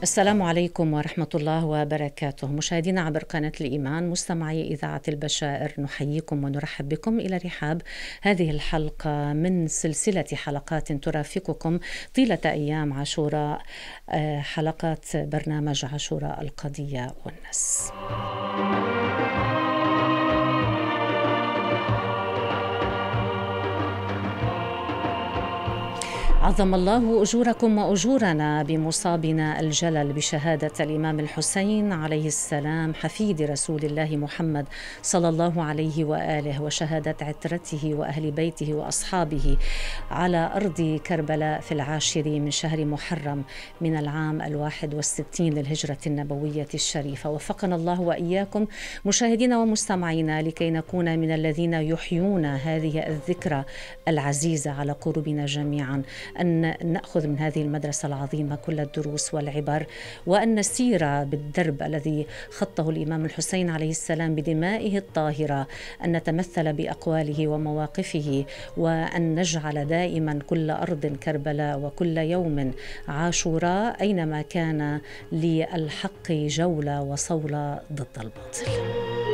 السلام عليكم ورحمة الله وبركاته. مشاهدينا عبر قناة الإيمان، مستمعي إذاعة البشائر، نحييكم ونرحب بكم إلى رحاب هذه الحلقة من سلسلة حلقات ترافقكم طيلة أيام عاشوراء، حلقات برنامج عاشوراء القضية والنص. عظم الله أجوركم وأجورنا بمصابنا الجلل بشهادة الإمام الحسين عليه السلام حفيد رسول الله محمد صلى الله عليه وآله، وشهادة عترته وأهل بيته وأصحابه على أرض كربلاء في 10 من شهر محرم من العام 61 للهجرة النبوية الشريفة. وفقنا الله وإياكم مشاهدينا ومستمعينا لكي نكون من الذين يحيون هذه الذكرى العزيزة على قلوبنا جميعا، أن نأخذ من هذه المدرسة العظيمة كل الدروس والعبر، وأن نسير بالدرب الذي خطه الإمام الحسين عليه السلام بدمائه الطاهرة، أن نتمثل بأقواله ومواقفه، وأن نجعل دائما كل أرض كربلاء وكل يوم عاشوراء أينما كان للحق جولة وصولة ضد الباطل.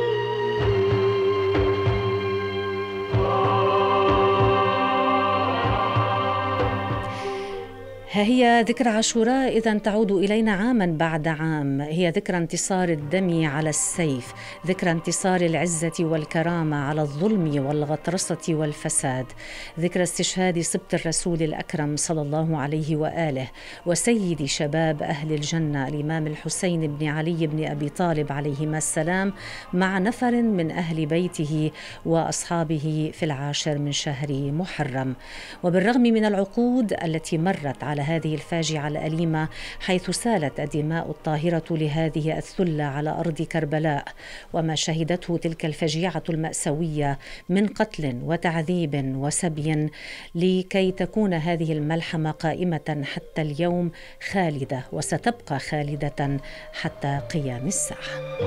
هي ذكرى عاشوراء إذن تعود إلينا عاما بعد عام، هي ذكرى انتصار الدم على السيف، ذكرى انتصار العزة والكرامة على الظلم والغطرسة والفساد، ذكرى استشهاد سبط الرسول الأكرم صلى الله عليه وآله وسيد شباب أهل الجنة الإمام الحسين بن علي بن أبي طالب عليهما السلام مع نفر من أهل بيته وأصحابه في 10 من شهر محرم. وبالرغم من العقود التي مرت على هذه الفاجعة الأليمة، حيث سالت الدماء الطاهرة لهذه الثلة على أرض كربلاء، وما شهدته تلك الفجيعة المأساوية من قتل وتعذيب وسبي، لكي تكون هذه الملحمة قائمة حتى اليوم خالدة، وستبقى خالدة حتى قيام الساعة.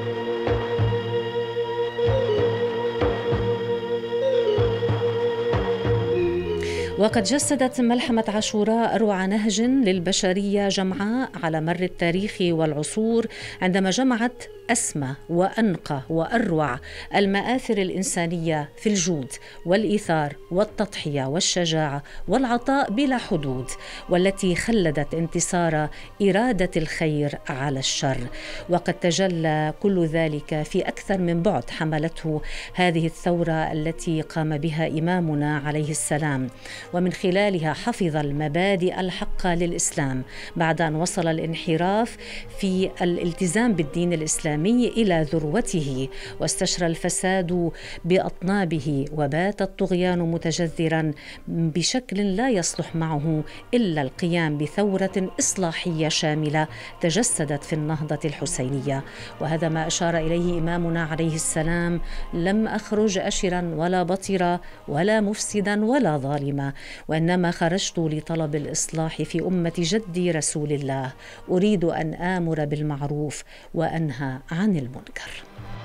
وقد جسدت ملحمة عاشوراء أروع نهج للبشرية جمعاء على مر التاريخ والعصور، عندما جمعت أسمى وأنقى وأروع المآثر الإنسانية في الجود والإيثار والتضحية والشجاعة والعطاء بلا حدود، والتي خلدت انتصار إرادة الخير على الشر. وقد تجلى كل ذلك في أكثر من بعد حملته هذه الثورة التي قام بها إمامنا عليه السلام، ومن خلالها حفظ المبادئ الحقة للإسلام بعد أن وصل الانحراف في الالتزام بالدين الإسلامي إلى ذروته، واستشرى الفساد بأطنابه، وبات الطغيان متجذرا بشكل لا يصلح معه إلا القيام بثورة إصلاحية شاملة تجسدت في النهضة الحسينية. وهذا ما أشار إليه إمامنا عليه السلام: لم أخرج أشرا ولا بطرا ولا مفسدا ولا ظالما، وإنما خرجت لطلب الإصلاح في أمة جدي رسول الله، أريد أن آمر بالمعروف وأنهى عن المنكر.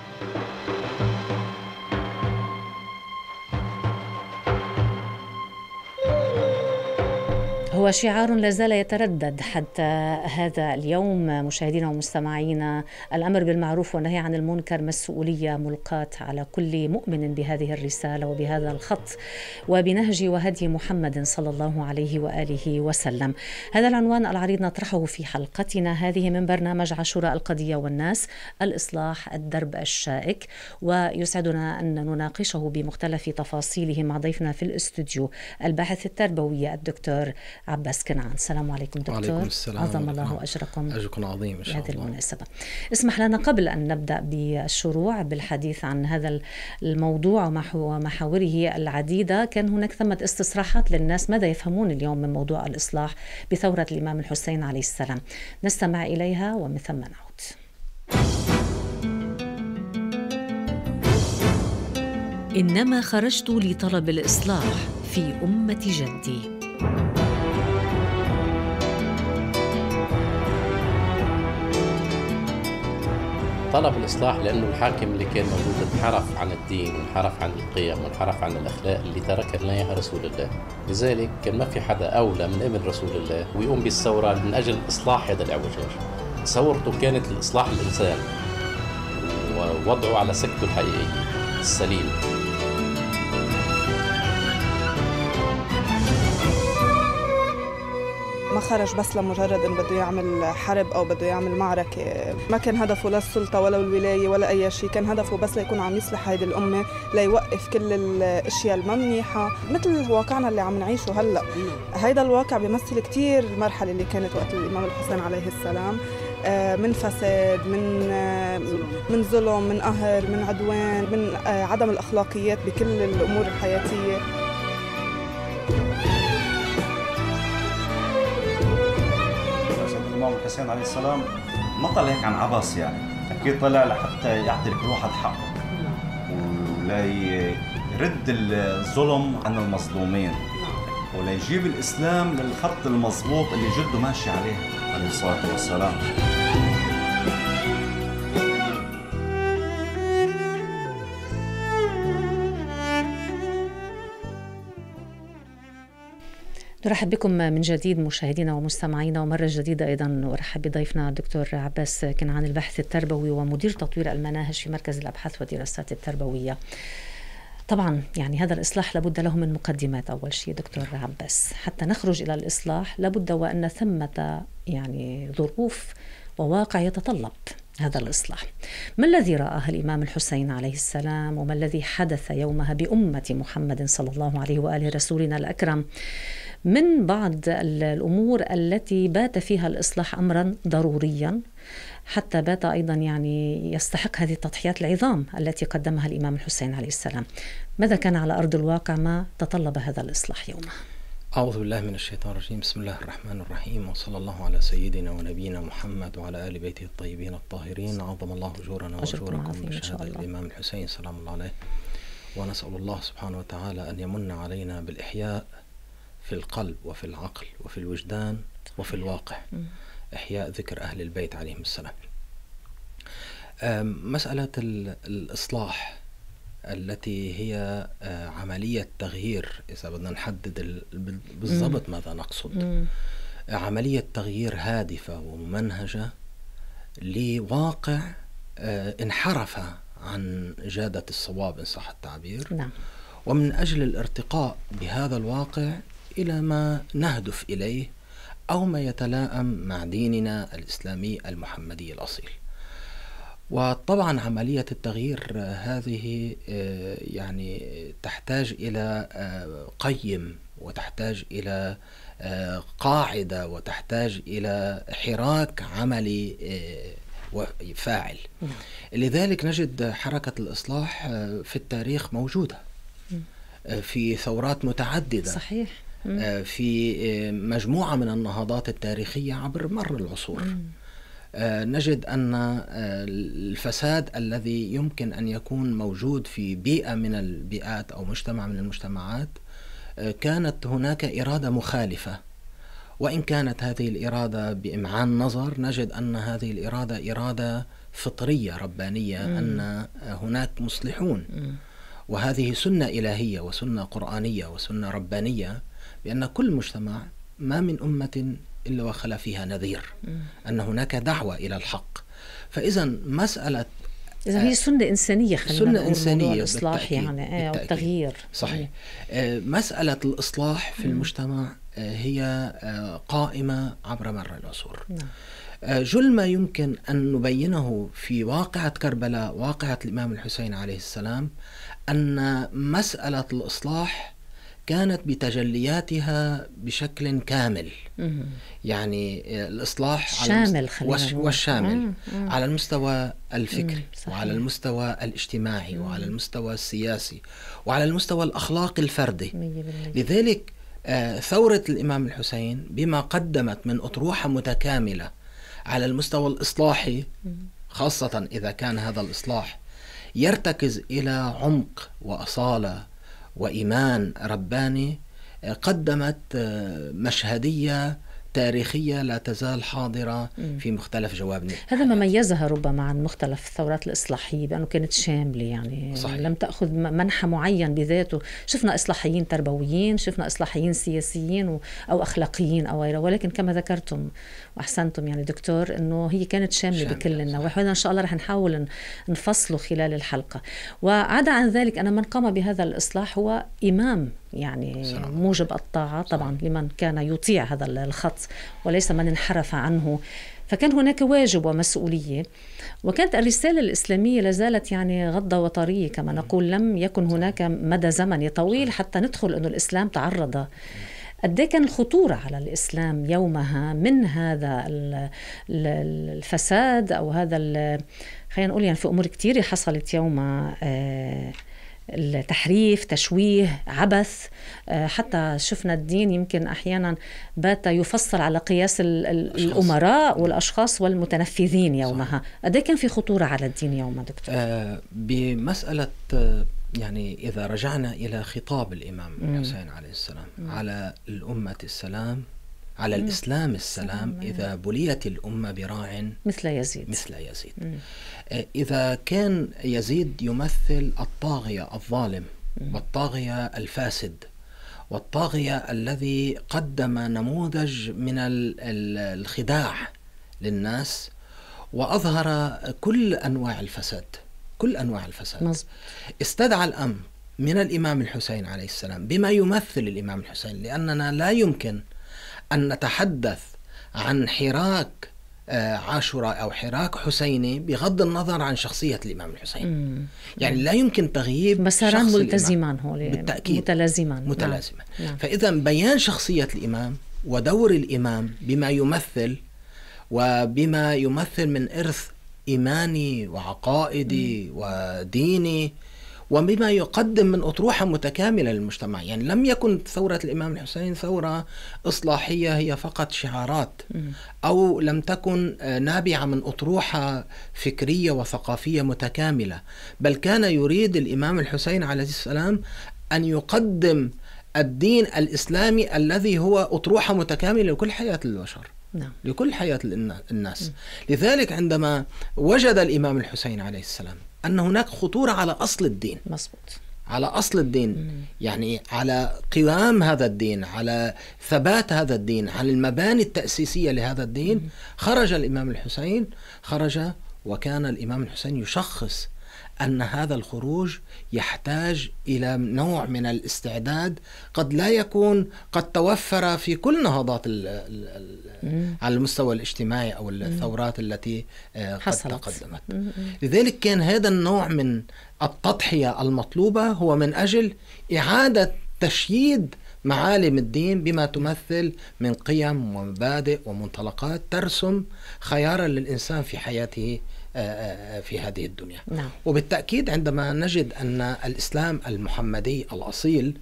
هو شعار لازال يتردد حتى هذا اليوم مشاهدينا ومستمعينا: الأمر بالمعروف والنهي عن المنكر مسؤولية ملقاة على كل مؤمن بهذه الرسالة وبهذا الخط وبنهج وهدي محمد صلى الله عليه وآله وسلم. هذا العنوان العريض نطرحه في حلقتنا هذه من برنامج عاشوراء القضية والناس، الإصلاح الدرب الشائك، ويسعدنا أن نناقشه بمختلف تفاصيله مع ضيفنا في الاستوديو الباحث التربوي الدكتور عباس كنعان. السلام عليكم دكتور. وعليكم السلام. عظم الله أجركم. أجركم عظيم إن شاء الله. بهذه المناسبة اسمح لنا قبل أن نبدأ بالشروع بالحديث عن هذا الموضوع ومحاوره العديدة، كان هناك ثمة استصلاحات للناس ماذا يفهمون اليوم من موضوع الإصلاح بثورة الإمام الحسين عليه السلام، نستمع إليها ومن ثم نعود. إنما خرجت لطلب الإصلاح في أمة جدي. طلب الإصلاح لأنه الحاكم اللي كان موجود انحرف عن الدين وانحرف عن القيم وانحرف عن الأخلاق اللي ترك لنا إياها رسول الله. لذلك كان ما في حدا أولى من ابن رسول الله ويقوم بالثورة من أجل إصلاح هذا الاعوجاج. ثورته كانت لإصلاح الإنسان ووضعه على سكته الحقيقية السليم. ما خرج بس لمجرد انه بده يعمل حرب او بده يعمل معركه، ما كان هدفه لا السلطه ولا الولايه ولا اي شيء، كان هدفه بس ليكون عم يصلح هيدي الامه، ليوقف كل الاشياء الممنيحه مثل واقعنا اللي عم نعيشه هلا. هيدا الواقع بيمثل كثير المرحله اللي كانت وقت الامام الحسين عليه السلام، من فساد، من ظلم، من قهر، من عدوان، من عدم الاخلاقيات بكل الامور الحياتيه. الإمام الحسين عليه السلام ما طلع هيك عن عبس، يعني أكيد طلع لحتى يعطي لكل واحد حقه ولا يرد الظلم عن المظلومين ولا يجيب الإسلام للخط المضبوط اللي جده ماشي عليه عليه الصلاة والسلام. نرحب بكم من جديد مشاهدينا ومستمعينا، ومرة جديدة أيضا أرحب بضيفنا الدكتور عباس كنعان، الباحث التربوي ومدير تطوير المناهج في مركز الأبحاث والدراسات التربوية. طبعا يعني هذا الإصلاح لابد له من مقدمات. أول شيء دكتور عباس، حتى نخرج إلى الإصلاح لابد وأن ثمة يعني ظروف وواقع يتطلب هذا الإصلاح. ما الذي رآه الإمام الحسين عليه السلام وما الذي حدث يومها بأمة محمد صلى الله عليه وآله رسولنا الأكرم من بعض الأمور التي بات فيها الإصلاح أمرا ضروريا، حتى بات أيضا يعني يستحق هذه التضحيات العظام التي قدمها الإمام الحسين عليه السلام؟ ماذا كان على أرض الواقع ما تطلب هذا الإصلاح يومها؟ أعوذ بالله من الشيطان الرجيم. بسم الله الرحمن الرحيم، وصلى الله على سيدنا ونبينا محمد وعلى آل بيته الطيبين الطاهرين. عظم الله أجورنا وأجوركم بشهادة الإمام الحسين سلام الله عليه. ونسأل الله سبحانه وتعالى أن يمن علينا بالإحياء في القلب وفي العقل وفي الوجدان وفي الواقع، إحياء ذكر أهل البيت عليهم السلام. مسألة الإصلاح التي هي عملية تغيير، إذا بدنا نحدد بالضبط ماذا نقصد، عملية تغيير هادفة وممنهجة لواقع انحرف عن جادة الصواب إن صح التعبير. نعم. ومن أجل الارتقاء بهذا الواقع إلى ما نهدف إليه أو ما يتلائم مع ديننا الإسلامي المحمدي الأصيل. وطبعا عملية التغيير هذه يعني تحتاج إلى قيم، وتحتاج إلى قاعدة، وتحتاج إلى حراك عملي فاعل. لذلك نجد حركة الإصلاح في التاريخ موجودة في ثورات متعددة. صحيح. في مجموعة من النهضات التاريخية عبر مر العصور. نجد أن الفساد الذي يمكن أن يكون موجود في بيئة من البيئات أو مجتمع من المجتمعات كانت هناك إرادة مخالفة، وإن كانت هذه الإرادة بإمعان نظر نجد أن هذه الإرادة إرادة فطرية ربانية، أن هناك مصلحون، وهذه سنة إلهية وسنة قرآنية وسنة ربانية، بأن كل مجتمع ما من أمة إلا وخلا فيها نذير، أن هناك دعوة إلى الحق. فإذا مسألة إذا هي سنة إنسانية، سنة إنسانية الإصلاح يعني والتغيير. صحيح. مسألة الإصلاح في المجتمع هي قائمة عبر مر العصور. جل ما يمكن أن نبينه في واقعة كربلاء، واقعة الإمام الحسين عليه السلام، أن مسألة الإصلاح كانت بتجلياتها بشكل كامل. يعني الإصلاح شامل والشامل على المستوى الفكري وعلى المستوى الاجتماعي وعلى المستوى السياسي وعلى المستوى الأخلاقي الفردي. لذلك ثورة الإمام الحسين بما قدمت من أطروحة متكاملة على المستوى الإصلاحي، خاصة إذا كان هذا الإصلاح يرتكز إلى عمق وأصالة وإيمان رباني، قدمت مشهدية تاريخية لا تزال حاضرة في مختلف جوانب. هذا ما ميزها ربما عن مختلف الثورات الإصلاحية، بأنه كانت شاملة، يعني صحيح. لم تأخذ منحى معين بذاته. شفنا إصلاحيين تربويين، شفنا إصلاحيين سياسيين أو أخلاقيين أو غيره، ولكن كما ذكرتم وأحسنتم يعني دكتور أنه هي كانت شاملة بكل النواحي، وهذا إن شاء الله رح نحاول نفصله خلال الحلقة. وعدا عن ذلك أن من قام بهذا الإصلاح هو إمام، يعني موجب الطاعة طبعا لمن كان يطيع هذا الخط وليس من انحرف عنه. فكان هناك واجب ومسؤولية، وكانت الرسالة الإسلامية لازالت يعني غضة وطرية كما نقول. لم يكن هناك مدى زمني طويل حتى ندخل أنه الإسلام تعرض. قد كان الخطورة على الإسلام يومها من هذا الفساد أو هذا خلينا نقول يعني في أمور كتيرة حصلت يومها، التحريف، تشويه، عبث. حتى شفنا الدين يمكن أحيانا بات يفصل على قياس الأمراء والأشخاص والمتنفذين يومها. قد كان في خطورة على الدين يومها دكتور؟ بمسألة يعني إذا رجعنا إلى خطاب الإمام الحسين عليه السلام على الأمة السلام، على الإسلام السلام، إذا بليت الأمة براع مثل يزيد. إذا كان يزيد يمثل الطاغية الظالم والطاغية الفاسد والطاغية الذي قدم نموذج من الخداع للناس وأظهر كل أنواع الفساد، مزبط. استدعى الأمر من الإمام الحسين عليه السلام بما يمثل الإمام الحسين، لأننا لا يمكن أن نتحدث عن حراك عاشوراء أو حراك حسيني بغض النظر عن شخصية الإمام الحسين. يعني لا يمكن تغييب مساران ملتزمان هولي، بالتأكيد متلازمان. نعم. فإذا بيان شخصية الإمام ودور الإمام بما يمثل وبما يمثل من إرث إيماني وعقائدي وديني وبما يقدم من أطروحة متكاملة للمجتمع. يعني لم يكن ثورة الإمام الحسين ثورة إصلاحية هي فقط شعارات، أو لم تكن نابعة من أطروحة فكرية وثقافية متكاملة، بل كان يريد الإمام الحسين عليه السلام أن يقدم الدين الإسلامي الذي هو أطروحة متكاملة لكل حياة البشر، لكل حياة الناس. لذلك عندما وجد الإمام الحسين عليه السلام أن هناك خطورة على أصل الدين، مظبوط، على أصل الدين، يعني على قوام هذا الدين، على ثبات هذا الدين، على المباني التأسيسية لهذا الدين، خرج الإمام الحسين، وكان الإمام الحسين يشخص أن هذا الخروج يحتاج إلى نوع من الاستعداد قد لا يكون قد توفر في كل نهضات على المستوى الاجتماعي أو الثورات التي قد تقدمت. لذلك كان هذا النوع من التضحية المطلوبة هو من أجل إعادة تشييد معالم الدين بما تمثل من قيم ومبادئ ومنطلقات ترسم خيارا للإنسان في حياته في هذه الدنيا. نعم. وبالتأكيد عندما نجد أن الإسلام المحمدي الأصيل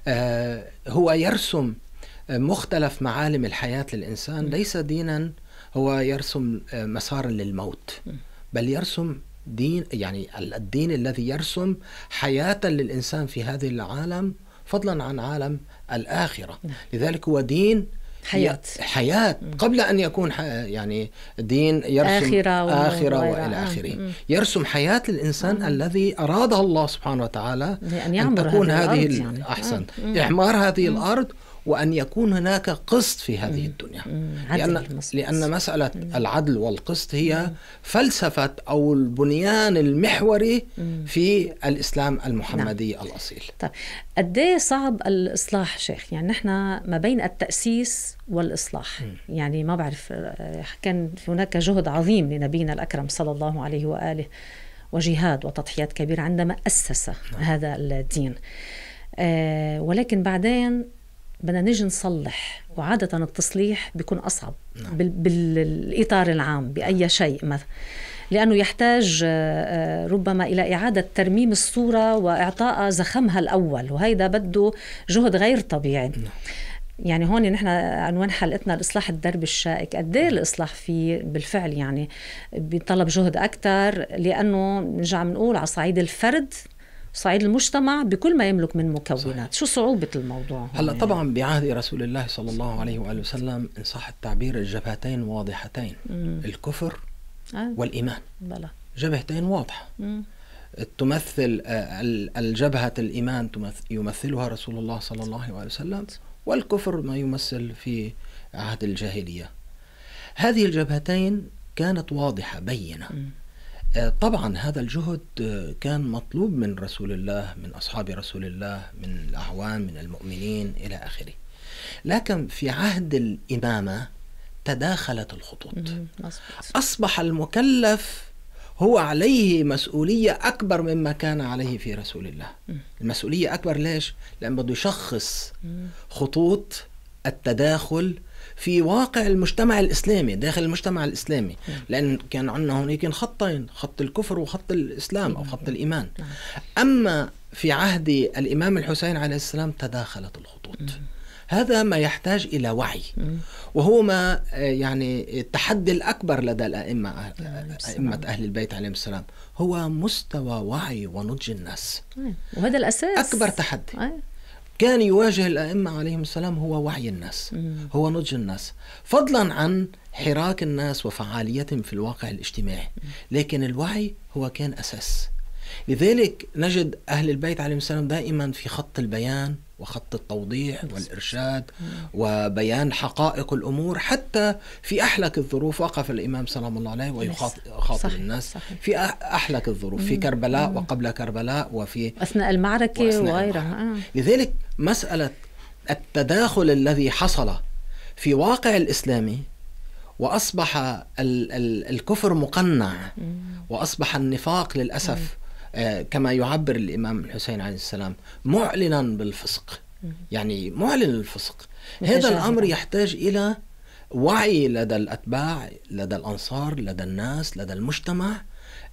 هو يرسم مختلف معالم الحياة للإنسان، ليس دينا هو يرسم مسارا للموت، بل يرسم دين، يعني الدين الذي يرسم حياة للإنسان في هذه العالم فضلا عن عالم الآخرة. لذلك هو دين حياة قبل أن يكون يعني دين يرسم آخرة وإلى آخره. يرسم حياة الإنسان الذي أراده الله سبحانه وتعالى أن تكون هذه يعني. إعمار هذه الأرض، وأن يكون هناك قسط في هذه الدنيا، لأن مسألة العدل والقسط هي فلسفة أو البنيان المحوري في الإسلام المحمدي الأصيل. طيب قديه صعب الإصلاح شيخ؟ يعني نحن ما بين التأسيس والإصلاح، يعني ما بعرف، كان هناك جهد عظيم لنبينا الأكرم صلى الله عليه وآله وجهاد وتضحيات كبيرة عندما أسس هذا الدين، ولكن بعدين بدنا نيجي نصلح، وعادة التصليح بيكون أصعب بالإطار العام بأي شيء مثلا، لأنه يحتاج ربما إلى إعادة ترميم الصورة وإعطاء زخمها الأول، وهيدا بده جهد غير طبيعي. يعني هون نحن عنوان حلقتنا الإصلاح الدرب الشائك. قد ايه الإصلاح فيه بالفعل يعني بيطلب جهد أكتر، لأنه نرجع بنقول على صعيد الفرد صعيد المجتمع بكل ما يملك من مكونات. صحيح. شو صعوبة الموضوع؟ هلا طبعا بعهد رسول الله صلى الله عليه وآله وسلم إن صح التعبير الجبهتين واضحتين. الكفر والإيمان. بلا. جبهتين واضحة. تمثل الجبهة الإيمان يمثلها رسول الله صلى الله عليه وسلم، والكفر ما يمثل في عهد الجاهلية. هذه الجبهتين كانت واضحة بينة. طبعا هذا الجهد كان مطلوب من رسول الله، من أصحاب رسول الله، من الأعوان، من المؤمنين إلى آخره. لكن في عهد الإمامة تداخلت الخطوط. أصبح المكلف هو عليه مسؤولية أكبر مما كان عليه في رسول الله. المسؤولية أكبر ليش؟ لأن بده يشخص خطوط التداخل في واقع المجتمع الإسلامي، داخل المجتمع الإسلامي، لأن كان عندنا هناك خطين، خط الكفر وخط الإسلام أو خط الإيمان. أما في عهد الإمام الحسين عليه السلام تداخلت الخطوط. هذا ما يحتاج إلى وعي، وهو ما يعني التحدي الأكبر لدى أئمة أهل البيت عليهم السلام هو مستوى وعي ونضج الناس. وهذا الأساس أكبر تحدي كان يواجه الأئمة عليهم السلام، هو وعي الناس، هو نضج الناس، فضلا عن حراك الناس وفعاليتهم في الواقع الاجتماعي. لكن الوعي هو كان أساس. لذلك نجد أهل البيت عليهم السلام دائما في خط البيان وخط التوضيح والإرشاد وبيان حقائق الأمور. حتى في أحلك الظروف وقف الإمام سلام الله عليه ويخاطب الناس في أحلك الظروف، في كربلاء وقبل كربلاء وفي أثناء المعركة وغيرها. لذلك مسألة التداخل الذي حصل في واقع الإسلامي، وأصبح الكفر مقنع، وأصبح النفاق للأسف كما يعبر الإمام الحسين عليه السلام معلنا بالفسق، يعني معلن الفسق. هذا الأمر يحتاج إلى وعي لدى الأتباع، لدى الأنصار، لدى الناس، لدى المجتمع،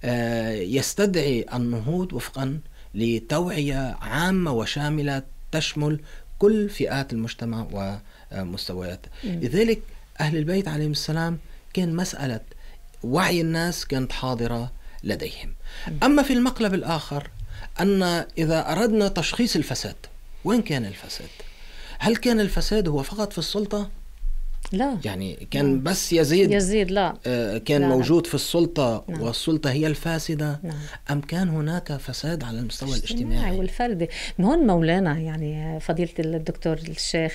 يستدعي النهوض وفقا لتوعية عامة وشاملة تشمل كل فئات المجتمع ومستويات. لذلك أهل البيت عليهم السلام كان مسألة وعي الناس كانت حاضرة لديهم. أما في المقلب الآخر، أن إذا أردنا تشخيص الفساد، وين كان الفساد؟ هل كان الفساد هو فقط في السلطة؟ لا، يعني كان بس يزيد لا كان لا موجود في السلطة نعم. والسلطة هي الفاسدة. نعم. أم كان هناك فساد على المستوى الاجتماعي والفردي؟ من هون مولانا يعني فضيلة الدكتور الشيخ،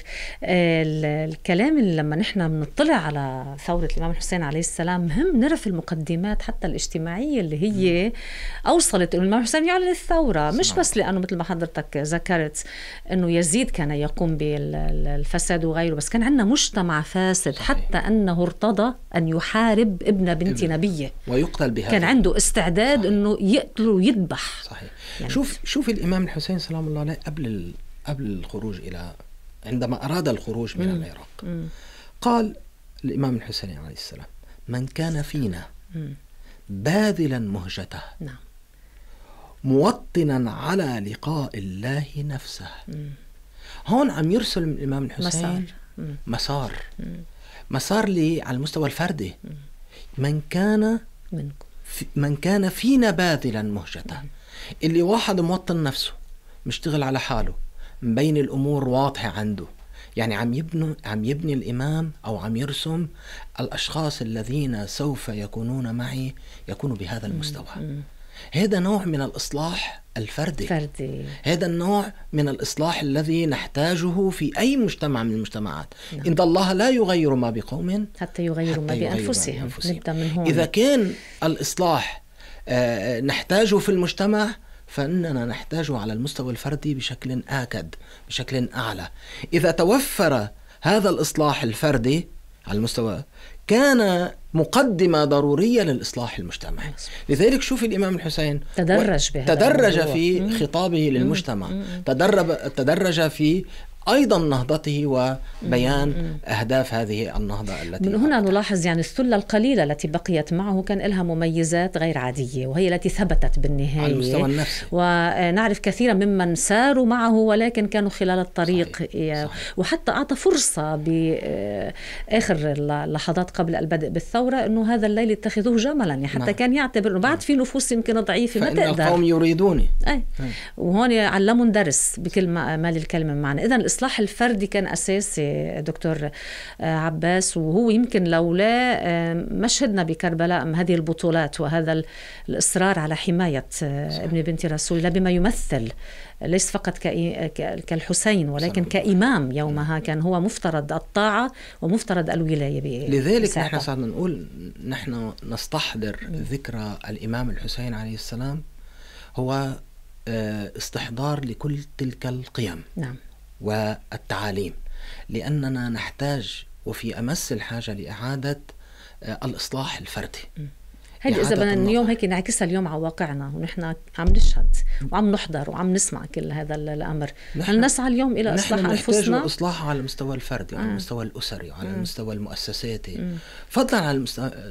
الكلام اللي لما نحن بنطلع على ثورة الإمام الحسين عليه السلام مهم نعرف المقدمات حتى الاجتماعية اللي هي أوصلت الإمام الحسين يعلن الثورة. مش بس لأنه مثل ما حضرتك ذكرت أنه يزيد كان يقوم بالفساد وغيره، بس كان عندنا مجتمع فاسد. صحيح. حتى أنه ارتضى أن يحارب ابن بنت نبيه ويقتل بهذا، كان عنده استعداد. صحيح. أنه يقتل ويذبح. صحيح. يعني شوف الإمام الحسين سلام الله عليه قبل الخروج عندما أراد الخروج من العراق قال الإمام الحسين عليه السلام: من كان فينا باذلا مهجته موطنا على لقاء الله نفسه. هون عم يرسل من الإمام الحسين مسار لي على المستوى الفردي. من كان فينا باذلا مهجته، اللي واحد موطن نفسه مشتغل على حاله، مبين الأمور واضحة عنده، يعني عم يبني الإمام أو عم يرسم الأشخاص الذين سوف يكونون معي يكونوا بهذا المستوى. هذا نوع من الإصلاح الفردي. هذا النوع من الإصلاح الذي نحتاجه في أي مجتمع من المجتمعات. نعم. إن الله لا يغير ما بقوم حتى يغيروا ما بأنفسهم. نبدأ من هون. إذا كان الإصلاح نحتاجه في المجتمع، فإننا نحتاجه على المستوى الفردي بشكل آكد، بشكل أعلى. إذا توفر هذا الإصلاح الفردي على المستوى كان مقدمة ضرورية للإصلاح المجتمعي. لذلك شوف الإمام الحسين تدرج في خطابه للمجتمع، تدرج في أيضا نهضته وبيان أهداف هذه النهضة التي من هنا نلاحظ يعني الثلة القليلة التي بقيت معه كان لها مميزات غير عادية، وهي التي ثبتت بالنهاية على المستوى النفسي. ونعرف كثيرا ممن ساروا معه ولكن كانوا خلال الطريق. صحيح. وحتى أعطى فرصة بآخر اللحظات قبل البدء بالثورة أنه هذا الليل اتخذوه جملا، يعني حتى كان يعتبر أنه بعد في نفوس يمكن ضعيفة ما تقدر، القوم يريدوني. وهون علموا درس بكل ما للكلمة معنا. إذن الإصلاح الفردي كان أساسي دكتور عباس، وهو يمكن لولا مشهدنا بكربلاء هذه البطولات وهذا الإصرار على حماية ابن بنت رسول الله بما يمثل ليس فقط كالحسين ولكن كإمام يومها، كان هو مفترض الطاعة ومفترض الولاية. لذلك نحن صارنا نقول نحن نستحضر ذكرى الإمام الحسين عليه السلام هو استحضار لكل تلك القيم. نعم. والتعاليم، لأننا نحتاج وفي أمس الحاجة لإعادة الإصلاح الفردي. هذه إذا بدنا اليوم هيك نعكسها اليوم على واقعنا، ونحن عم نشهد وعم نحضر وعم نسمع كل هذا الأمر. هل نسعى اليوم إلى إصلاح أنفسنا؟ نحن إصلاح على المستوى الفردي وعلى المستوى الأسري وعلى المستوى المؤسساتي، فضلا عن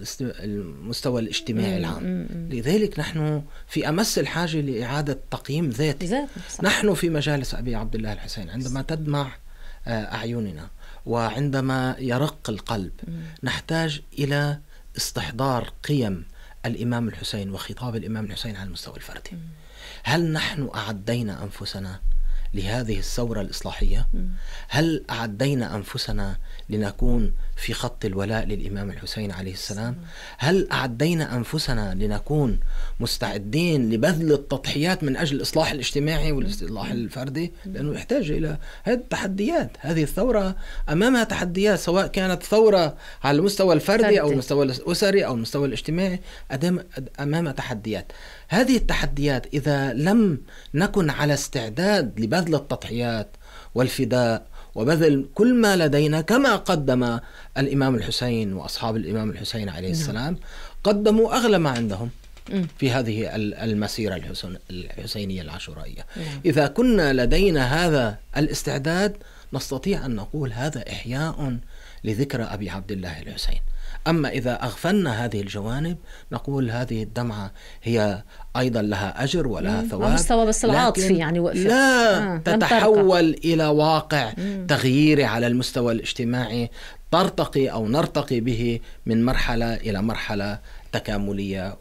المستوى الاجتماعي العام. لذلك نحن في أمس الحاجة لإعادة تقييم ذاتي. نحن في مجالس أبي عبد الله الحسين عندما تدمع أعيننا وعندما يرق القلب نحتاج إلى استحضار قيم الإمام الحسين وخطاب الإمام الحسين على المستوى الفردي. هل نحن أعدينا أنفسنا لهذه الثورة الإصلاحية؟ هل أعدينا أنفسنا لنكون في خط الولاء للإمام الحسين عليه السلام؟ هل أعدينا أنفسنا لنكون مستعدين لبذل التضحيات من أجل الإصلاح الاجتماعي والإصلاح الفردي؟ لأنه يحتاج إلى هذه التحديات. هذه الثورة أمامها تحديات، سواء كانت ثورة على المستوى الفردي أو المستوى الأسري أو المستوى الاجتماعي، أمامها تحديات. هذه التحديات إذا لم نكن على استعداد لبذل التضحيات والفداء وبذل كل ما لدينا كما قدم الإمام الحسين وأصحاب الإمام الحسين عليه السلام، قدموا أغلى ما عندهم في هذه المسيرة الحسينية العاشورائية. إذا كنا لدينا هذا الاستعداد نستطيع أن نقول هذا إحياء لذكرى أبي عبد الله الحسين. أما إذا أغفلنا هذه الجوانب نقول هذه الدمعة هي أيضا لها أجر ولها ثواب، مستوى بس العاطفي يعني وقفت. لا تتحول إلى واقع تغييري على المستوى الاجتماعي ترتقي أو نرتقي به من مرحلة إلى مرحلة تكاملية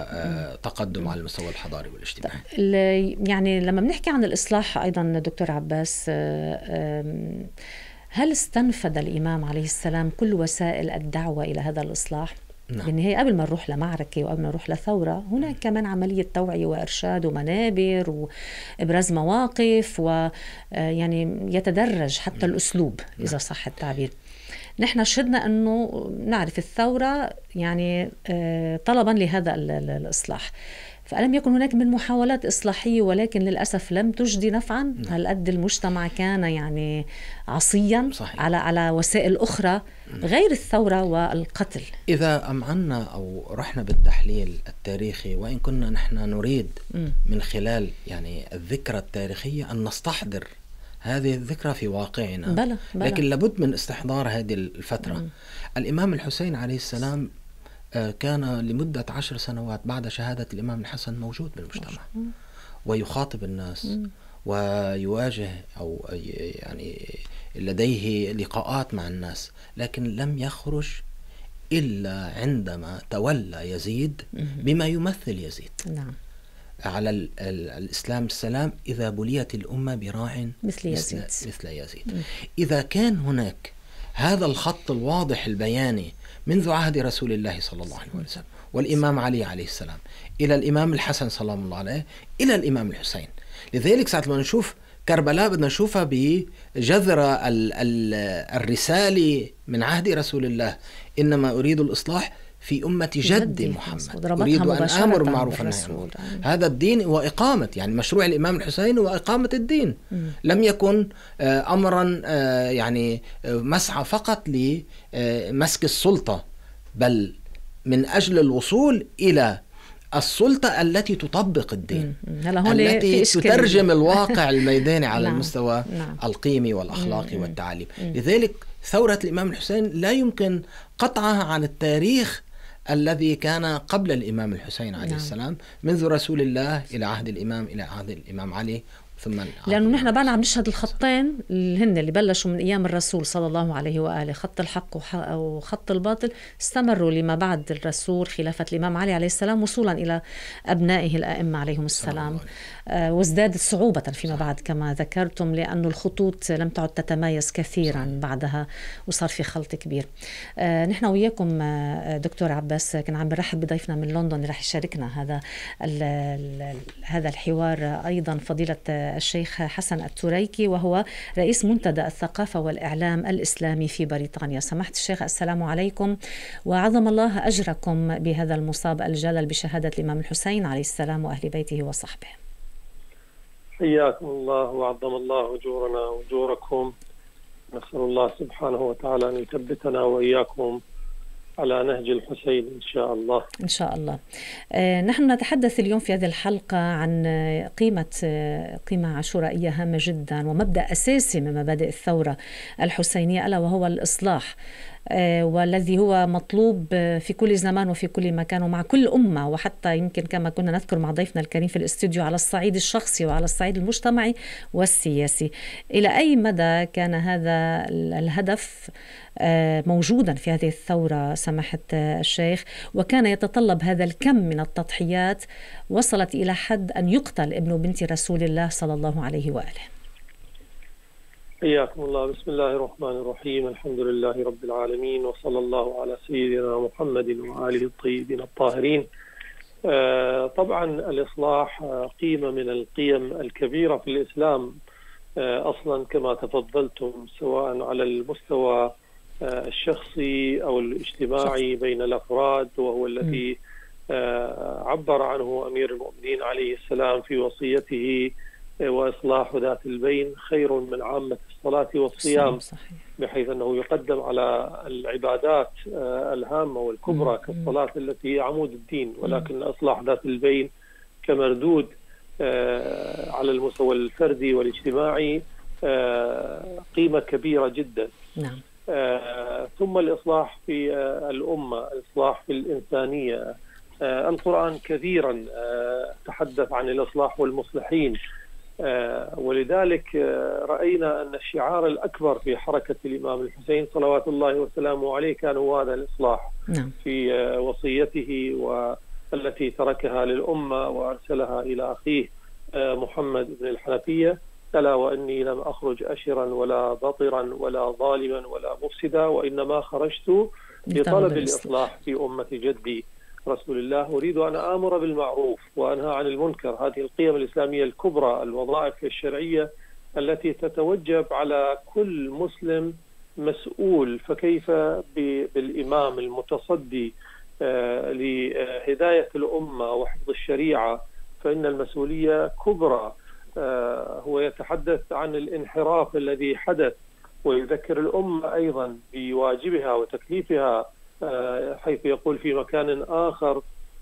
وتقدم على المستوى الحضاري والاجتماعي. يعني لما بنحكي عن الإصلاح أيضا دكتور عباس، هل استنفذ الإمام عليه السلام كل وسائل الدعوة إلى هذا الإصلاح؟ نعم. بالنهاية قبل ما نروح لمعركة وقبل ما نروح لثورة هناك كمان عملية توعية وإرشاد ومنابر وإبراز مواقف، ويعني يتدرج حتى الأسلوب إذا صح التعبير. نحن شهدنا أنه نعرف الثورة يعني طلبا لهذا الإصلاح، فألم يكن هناك من محاولات إصلاحية ولكن للأسف لم تجدي نفعا؟ هل قد المجتمع كان يعني عصيا على وسائل أخرى غير الثورة والقتل؟ إذا أمعنا أو رحنا بالتحليل التاريخي، وإن كنا نحن نريد من خلال يعني الذكرى التاريخية أن نستحضر هذه الذكرى في واقعنا، بلا. لكن لابد من استحضار هذه الفترة. الإمام الحسين عليه السلام كان لمدة 10 سنوات بعد شهادة الإمام الحسن موجود بالمجتمع ويخاطب الناس ويواجه أو يعني لديه لقاءات مع الناس، لكن لم يخرج إلا عندما تولى يزيد بما يمثل يزيد. نعم. على الإسلام السلام إذا بليت الأمة براع مثل يزيد. إذا كان هناك هذا الخط الواضح البياني منذ عهد رسول الله صلى الله عليه وسلم والإمام علي عليه السلام إلى الإمام الحسن سلام الله عليه إلى الإمام الحسين، لذلك ساعة ما نشوف كربلاء بدنا نشوفها بجذر الرسالة من عهد رسول الله، إنما أريد الإصلاح في أمة جدي محمد، أريد أن آمر بالمعروف والنهي عن المنكر. هذا الدين وإقامة، يعني مشروع الإمام الحسين وإقامة الدين. لم يكن أمرا يعني مسعى فقط لمسك السلطة، بل من أجل الوصول إلى السلطة التي تطبق الدين، التي تترجم الواقع الميداني على المستوى القيمي والأخلاقي والتعليم. لذلك ثورة الإمام الحسين لا يمكن قطعها عن التاريخ الذي كان قبل الإمام الحسين عليه السلام، منذ رسول الله إلى عهد الإمام إلى عهد الإمام علي، ثم لأنه نحن بقى عم نشهد الخطين اللي بلشوا من أيام الرسول صلى الله عليه وآله، خط الحق وخط الباطل، استمروا لما بعد الرسول خلافة الإمام علي عليه السلام وصولا إلى أبنائه الأئمة عليهم السلام، وازدادت صعوبة فيما بعد كما ذكرتم، لأن الخطوط لم تعد تتمايز كثيرا بعدها وصار في خلط كبير. نحن وياكم دكتور عباس كنا عم برحب بضيفنا من لندن اللي رح يشاركنا هذا الحوار، أيضا فضيلة الشيخ حسن التريكي، وهو رئيس منتدى الثقافة والإعلام الإسلامي في بريطانيا. سماحة الشيخ السلام عليكم، وعظم الله أجركم بهذا المصاب الجلل بشهادة الإمام الحسين عليه السلام وأهل بيته وصحبه. حياكم الله وعظم الله أجورنا وأجوركم. نسأل الله سبحانه وتعالى أن يثبتنا وإياكم على نهج الحسين إن شاء الله. إن شاء الله. نحن نتحدث اليوم في هذه الحلقة عن قيمة عاشورائية هامة جدا ومبدأ أساسي من مبادئ الثورة الحسينية، ألا وهو الإصلاح، والذي هو مطلوب في كل زمان وفي كل مكان ومع كل أمة، وحتى يمكن كما كنا نذكر مع ضيفنا الكريم في الاستوديو على الصعيد الشخصي وعلى الصعيد المجتمعي والسياسي. إلى أي مدى كان هذا الهدف موجودا في هذه الثورة سماحة الشيخ، وكان يتطلب هذا الكم من التضحيات وصلت إلى حد أن يقتل ابن بنت رسول الله صلى الله عليه وآله؟ حياكم الله. بسم الله الرحمن الرحيم. الحمد لله رب العالمين، وصلى الله على سيدنا محمد وآله الطيبين الطاهرين. طبعا الإصلاح قيمة من القيم الكبيرة في الإسلام أصلا كما تفضلتم، سواء على المستوى الشخصي أو الاجتماعي بين الأفراد، وهو الذي عبر عنه أمير المؤمنين عليه السلام في وصيته: وإصلاح ذات البين خير من عامة الصلاة والصيام. بحيث أنه يقدم على العبادات الهامة والكبرى كالصلاة التي عمود الدين، ولكن إصلاح ذات البين كمردود على المستوى الفردي والاجتماعي قيمة كبيرة جدا. نعم. ثم الإصلاح في الأمة، الإصلاح في الإنسانية. القرآن كثيرا تحدث عن الإصلاح والمصلحين، ولذلك رأينا أن الشعار الأكبر في حركة الإمام الحسين صلوات الله وسلامه عليه كان هو هذا الإصلاح. نعم. في وصيته والتي تركها للأمة وأرسلها إلى أخيه محمد بن الحنفية: ألا وإني لم أخرج أشرا ولا بطرا ولا ظالما ولا مفسدا، وإنما خرجت لطلب الإصلاح في أمة جدي رسول الله، أريد أن آمر بالمعروف وأنهى عن المنكر. هذه القيم الإسلامية الكبرى، الوظائف الشرعية التي تتوجب على كل مسلم مسؤول. فكيف بالإمام المتصدي لهداية الأمة وحفظ الشريعة؟ فإن المسؤولية كبرى. هو يتحدث عن الانحراف الذي حدث، ويذكر الأمة أيضا بواجبها وتكليفها، حيث يقول في مكان آخر: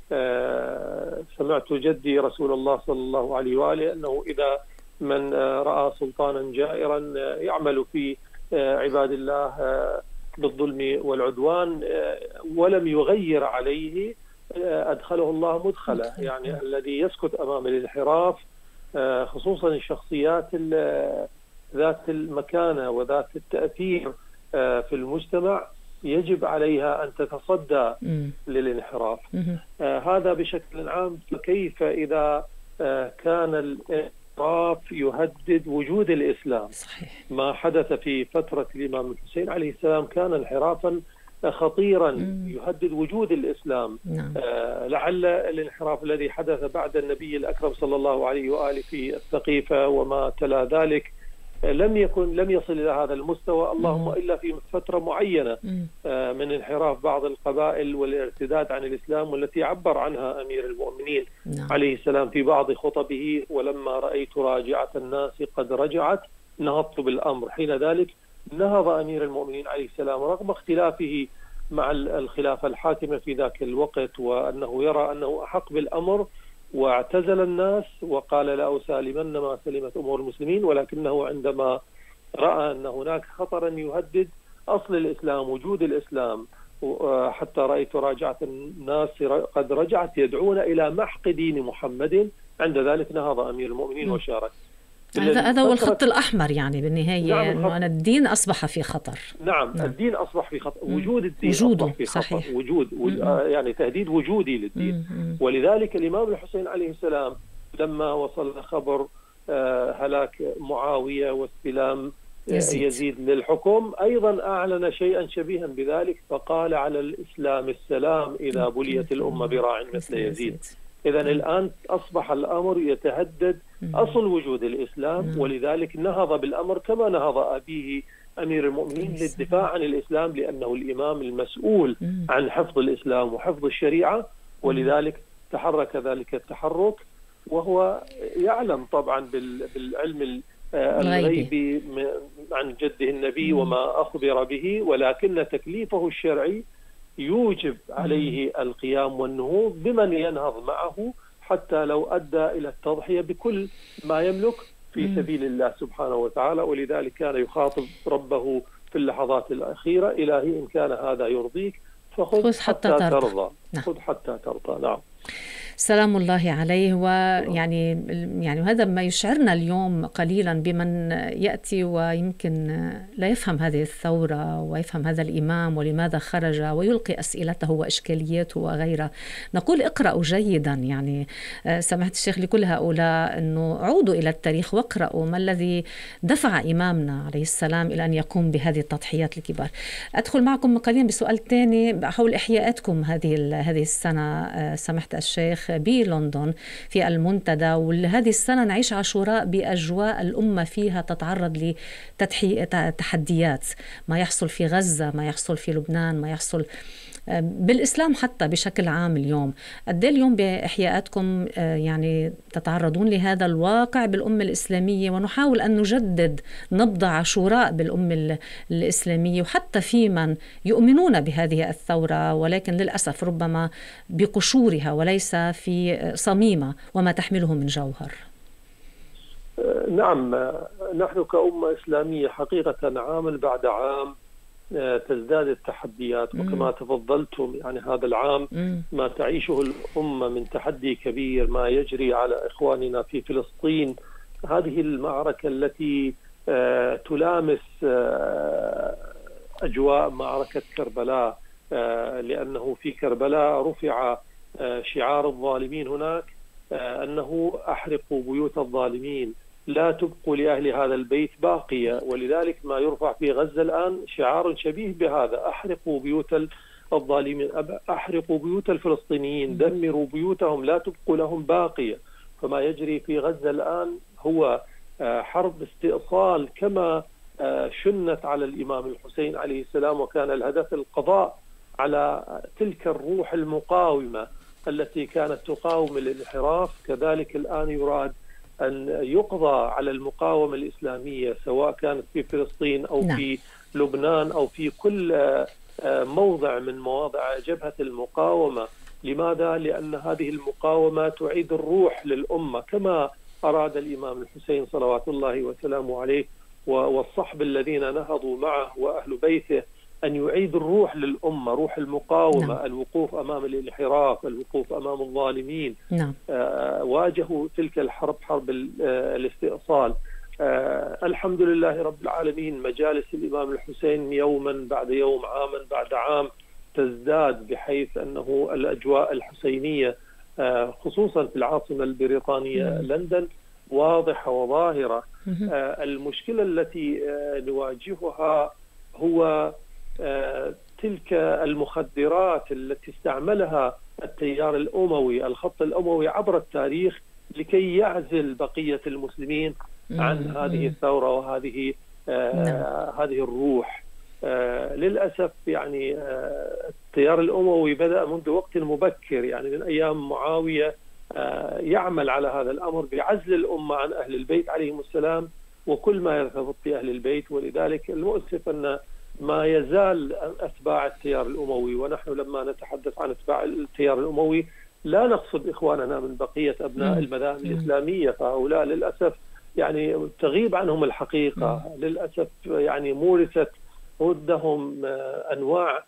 سمعت جدي رسول الله صلى الله عليه وآله أنه إذا من رأى سلطانا جائرا يعمل في عباد الله بالظلم والعدوان ولم يغير عليه أدخله الله مدخله. يعني الذي يسكت أمام الانحراف، خصوصا الشخصيات ذات المكانة وذات التأثير في المجتمع، يجب عليها أن تتصدى للانحراف. هذا بشكل عام. فكيف إذا كان الانحراف يهدد وجود الإسلام؟ صحيح. ما حدث في فترة الإمام الحسين عليه السلام كان انحرافا خطيرا يهدد وجود الإسلام. لعل الانحراف الذي حدث بعد النبي الأكرم صلى الله عليه وآله في السقيفة وما تلا ذلك لم يصل إلى هذا المستوى، اللهم إلا في فترة معينة من انحراف بعض القبائل والارتداد عن الإسلام، والتي عبر عنها أمير المؤمنين عليه السلام في بعض خطبه: ولما رأيت راجعة الناس قد رجعت نهضت بالأمر. حين ذلك نهض أمير المؤمنين عليه السلام رغم اختلافه مع الخلافة الحاكمة في ذاك الوقت، وأنه يرى أنه أحق بالأمر، واعتزل الناس وقال لا أسالمن ما سلمت أمور المسلمين. ولكنه عندما رأى أن هناك خطرا يهدد أصل الإسلام، وجود الإسلام، حتى رأيت راجعة الناس قد رجعت يدعون إلى محق دين محمد، عند ذلك نهض أمير المؤمنين وشارك. هذا هو الخط الأحمر يعني بالنهاية. نعم، أن الدين أصبح في خطر. نعم. الدين أصبح في خطر، وجود الدين وجوده أصبح في خطر. صحيح. يعني تهديد وجودي للدين. ولذلك الإمام الحسين عليه السلام لما وصل خبر هلاك معاوية واستلام يزيد للحكم أيضا أعلن شيئا شبيها بذلك، فقال على الإسلام السلام إذا بليت الأمة براع مثل يزيد. إذن الآن أصبح الأمر يتهدد أصل وجود الإسلام، ولذلك نهض بالأمر كما نهض أبيه أمير المؤمنين للدفاع عن الإسلام، لأنه الإمام المسؤول عن حفظ الإسلام وحفظ الشريعة، ولذلك تحرك ذلك التحرك، وهو يعلم طبعا بالعلم الغيبي عن جده النبي وما أخبر به، ولكن تكليفه الشرعي يوجب عليه القيام والنهوض بمن ينهض معه، حتى لو أدى إلى التضحية بكل ما يملك في سبيل الله سبحانه وتعالى. ولذلك كان يخاطب ربه في اللحظات الأخيرة: إلهي إن كان هذا يرضيك فخذ حتى ترضى. خذ حتى ترضى. نعم. سلام الله عليه. ويعني وهذا ما يشعرنا اليوم قليلا بمن يأتي ويمكن لا يفهم هذه الثورة ويفهم هذا الإمام ولماذا خرج، ويلقي أسئلته وإشكالياته وغيرها. نقول اقرأوا جيدا، يعني سمحت الشيخ لكل هؤلاء أنه عودوا إلى التاريخ واقرأوا ما الذي دفع إمامنا عليه السلام إلى أن يقوم بهذه التضحيات الكبار. أدخل معكم قليلا بسؤال ثاني حول إحياءاتكم هذه السنة سمحت الشيخ بلندن في المنتدى، وهذه السنة نعيش عاشوراء بأجواء الأمة فيها تتعرض لتحديات، ما يحصل في غزة، ما يحصل في لبنان، ما يحصل بالإسلام حتى بشكل عام. اليوم قد اليوم بإحياءاتكم يعني تتعرضون لهذا الواقع بالأمة الإسلامية، ونحاول أن نجدد نبض عاشوراء بالأمة الإسلامية، وحتى في من يؤمنون بهذه الثورة ولكن للأسف ربما بقشورها وليس في صميمة وما تحمله من جوهر. نعم، نحن كأمة إسلامية حقيقة عام بعد عام تزداد التحديات، وكما تفضلتم يعني هذا العام ما تعيشه الأمة من تحدي كبير، ما يجري على إخواننا في فلسطين، هذه المعركة التي تلامس أجواء معركة كربلاء، لأنه في كربلاء رفع شعار الظالمين هناك أنه أحرقوا بيوت الظالمين لا تبقوا لأهل هذا البيت باقية. ولذلك ما يرفع في غزة الآن شعار شبيه بهذا: أحرقوا بيوت الظالمين، أحرقوا بيوت الفلسطينيين، دمروا بيوتهم لا تبقوا لهم باقية. فما يجري في غزة الآن هو حرب استئصال كما شنت على الإمام الحسين عليه السلام، وكان الهدف القضاء على تلك الروح المقاومة التي كانت تقاوم الانحراف. كذلك الآن يراد أن يقضى على المقاومة الإسلامية، سواء كانت في فلسطين أو في لبنان أو في كل موضع من مواضع جبهة المقاومة. لماذا؟ لأن هذه المقاومة تعيد الروح للأمة كما أراد الإمام الحسين صلوات الله وسلامه عليه والصحب الذين نهضوا معه وأهل بيته، أن يعيد الروح للأمة، روح المقاومة، الوقوف أمام الانحراف، الوقوف أمام الظالمين. واجهوا تلك الحرب، حرب الاستئصال. الحمد لله رب العالمين، مجالس الإمام الحسين يوما بعد يوم، عاما بعد عام تزداد، بحيث أنه الأجواء الحسينية خصوصا في العاصمة البريطانية لندن واضحة وظاهرة. المشكلة التي نواجهها هو تلك المخدرات التي استعملها التيار الأموي، الخط الأموي عبر التاريخ لكي يعزل بقية المسلمين عن هذه الثورة وهذه هذه الروح. للأسف يعني التيار الأموي بدأ منذ وقت مبكر، يعني من أيام معاوية يعمل على هذا الأمر بعزل الأمة عن أهل البيت عليهم السلام وكل ما يرتبط بأهل البيت. ولذلك المؤسف أن ما يزال أتباع التيار الأموي، ونحن لما نتحدث عن أتباع التيار الأموي لا نقصد إخواننا من بقية أبناء المذاهب الإسلامية، فهؤلاء للأسف يعني تغيب عنهم الحقيقة. للأسف يعني مورست ضدهم أنواع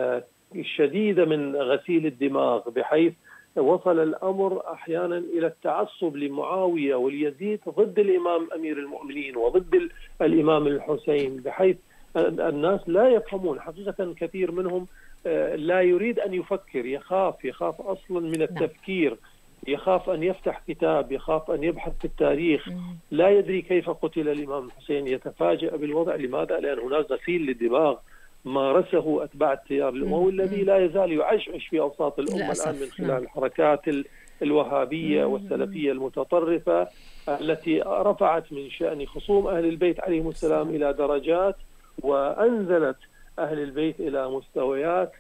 شديدة من غسيل الدماغ، بحيث وصل الأمر أحيانا إلى التعصب لمعاوية واليزيد ضد الإمام أمير المؤمنين وضد الإمام الحسين، بحيث الناس لا يفهمون حقيقة. كثير منهم لا يريد أن يفكر، يخاف أصلا من التفكير، يخاف أن يفتح كتاب، يخاف أن يبحث في التاريخ، لا يدري كيف قتل الإمام الحسين، يتفاجأ بالوضع. لماذا؟ لأن هناك غسيل للدماغ مارسه أتباع التيار الأموي الذي لا يزال يعشعش في أوساط الأمة الآن من خلال الحركات الوهابية والسلفية المتطرفة التي رفعت من شأن خصوم أهل البيت عليهم السلام إلى درجات، وأنزلت أهل البيت إلى مستويات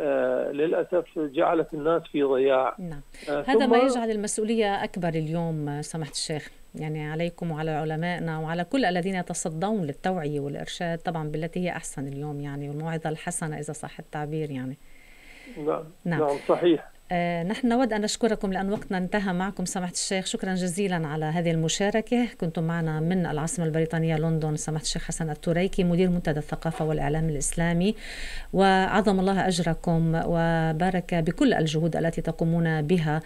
للأسف جعلت الناس في ضياع. هذا ما يجعل المسؤولية أكبر اليوم سماحة الشيخ، يعني عليكم وعلى علمائنا وعلى كل الذين يتصدون للتوعية والإرشاد طبعا بالتي هي أحسن اليوم، يعني والموعظة الحسنة إذا صح التعبير يعني. نعم صحيح. نحن نود أن نشكركم لأن وقتنا انتهى معكم سماحة الشيخ. شكرا جزيلا على هذه المشاركة. كنتم معنا من العاصمة البريطانية لندن سماحة الشيخ حسن التريكي مدير منتدى الثقافة والإعلام الإسلامي، وعظم الله أجركم وبارك بكل الجهود التي تقومون بها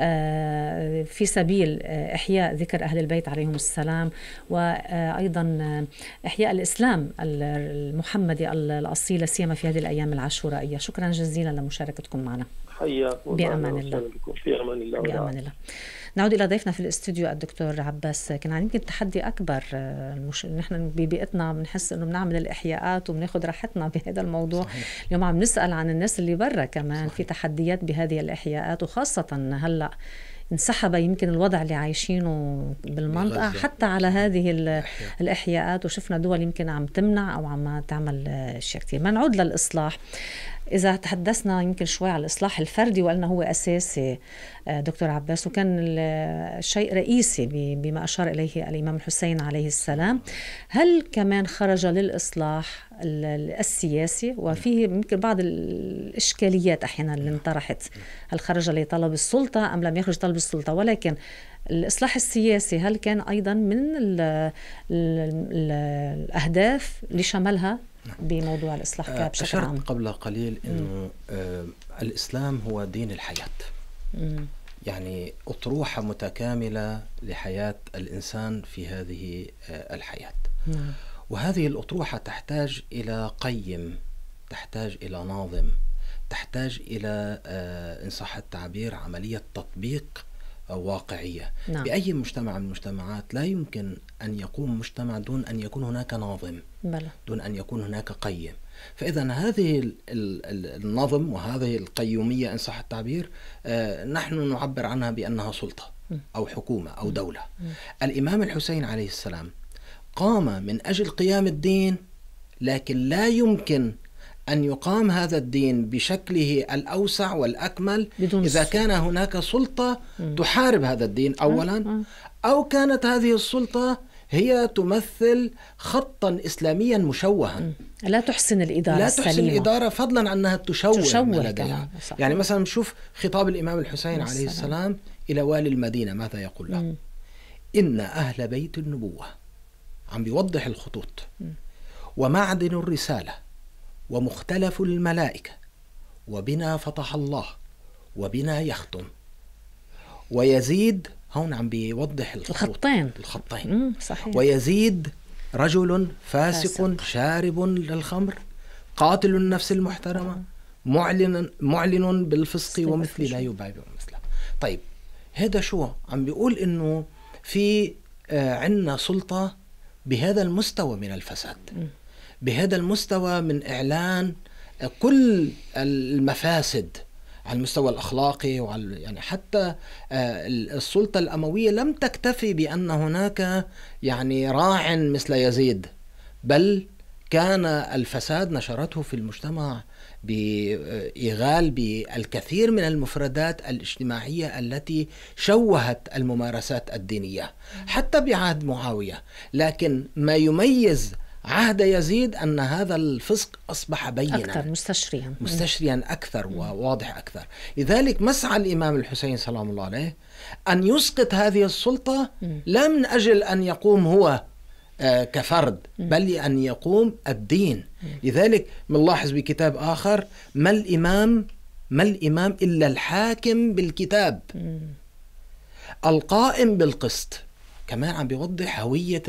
في سبيل إحياء ذكر أهل البيت عليهم السلام، وأيضا إحياء الإسلام المحمدي الأصيل سيما في هذه الأيام العاشورائية. شكرا جزيلا لمشاركتكم معنا. بأمان الله. في أمان الله. بأمان الله. نعود إلى ضيفنا في الاستوديو الدكتور عباس. كان يمكن تحدي أكبر، نحن ببيئتنا بنحس إنه بنعمل الإحياءات وبناخد راحتنا بهذا الموضوع. صحيح. اليوم عم نسأل عن الناس اللي برا كمان. صحيح. في تحديات بهذه الإحياءات، وخاصة هلأ انسحب يمكن الوضع اللي عايشينه بالمنطقة حتى على هذه الإحياءات، وشفنا دول يمكن عم تمنع أو عم تعمل شيء كتير. ما نعود للإصلاح. إذا تحدثنا يمكن شوي على الإصلاح الفردي وقلنا هو أساسي دكتور عباس، وكان شيء رئيسي بما أشار إليه الإمام الحسين عليه السلام، هل كمان خرج للإصلاح السياسي؟ وفيه يمكن بعض الإشكاليات أحيانا اللي انطرحت، هل خرج لطلب السلطة أم لم يخرج طلب السلطة؟ ولكن الإصلاح السياسي هل كان أيضا من الأهداف اللي شملها بموضوع الإصلاح بشكل عام؟ أشرت قبل قليل أنه الإسلام هو دين الحياة، يعني أطروحة متكاملة لحياة الإنسان في هذه الحياة. وهذه الأطروحة تحتاج إلى قيم، تحتاج إلى ناظم، تحتاج إلى إن صح التعبير عملية تطبيق واقعية. نعم. بأي مجتمع من المجتمعات لا يمكن أن يقوم مجتمع دون أن يكون هناك ناظم، دون أن يكون هناك قيم. فإذا هذه النظم وهذه القيومية إن صح التعبير نحن نعبر عنها بأنها سلطة أو حكومة أو دولة. الإمام الحسين عليه السلام قام من أجل قيام الدين، لكن لا يمكن أن يقام هذا الدين بشكله الأوسع والأكمل إذا كان هناك سلطة تحارب هذا الدين أولا، أو كانت هذه السلطة هي تمثل خطا إسلاميا مشوها، لا تحسن الإدارة، لا تحسن الإدارة، فضلا عنها تشوه لديها. يعني مثلا نشوف خطاب الإمام الحسين عليه السلام إلى والي المدينة ماذا يقول له؟ إن أهل بيت النبوة، عم بيوضح الخطوط، ومعدن الرسالة، ومختلف الملائكة، وبنا فتح الله، وبنا يختم. ويزيد، هون عم بيوضح الخطين. صحيح. ويزيد رجل فاسق شارب للخمر، قاتل النفس المحترمة، معلن بالفسق ومثل لا يبايع مثله. طيب هذا شو عم بيقول؟ إنه في عنا سلطة بهذا المستوى من الفساد، بهذا المستوى من إعلان كل المفاسد على المستوى الأخلاقي يعني حتى السلطة الأموية لم تكتفي بأن هناك يعني راع مثل يزيد، بل كان الفساد نشرته في المجتمع بإغال بالكثير من المفردات الاجتماعية التي شوهت الممارسات الدينية حتى بعهد معاوية. لكن ما يميز عهد يزيد أن هذا الفسق أصبح بينا أكثر مستشريا أكثر وواضح أكثر. لذلك مسعى الإمام الحسين سلام الله عليه أن يسقط هذه السلطة، لا من أجل أن يقوم هو كفرد، بل أن يقوم الدين. لذلك بنلاحظ بكتاب آخر: ما الإمام إلا الحاكم بالكتاب القائم بالقسط. كمان عم بيوضح هوية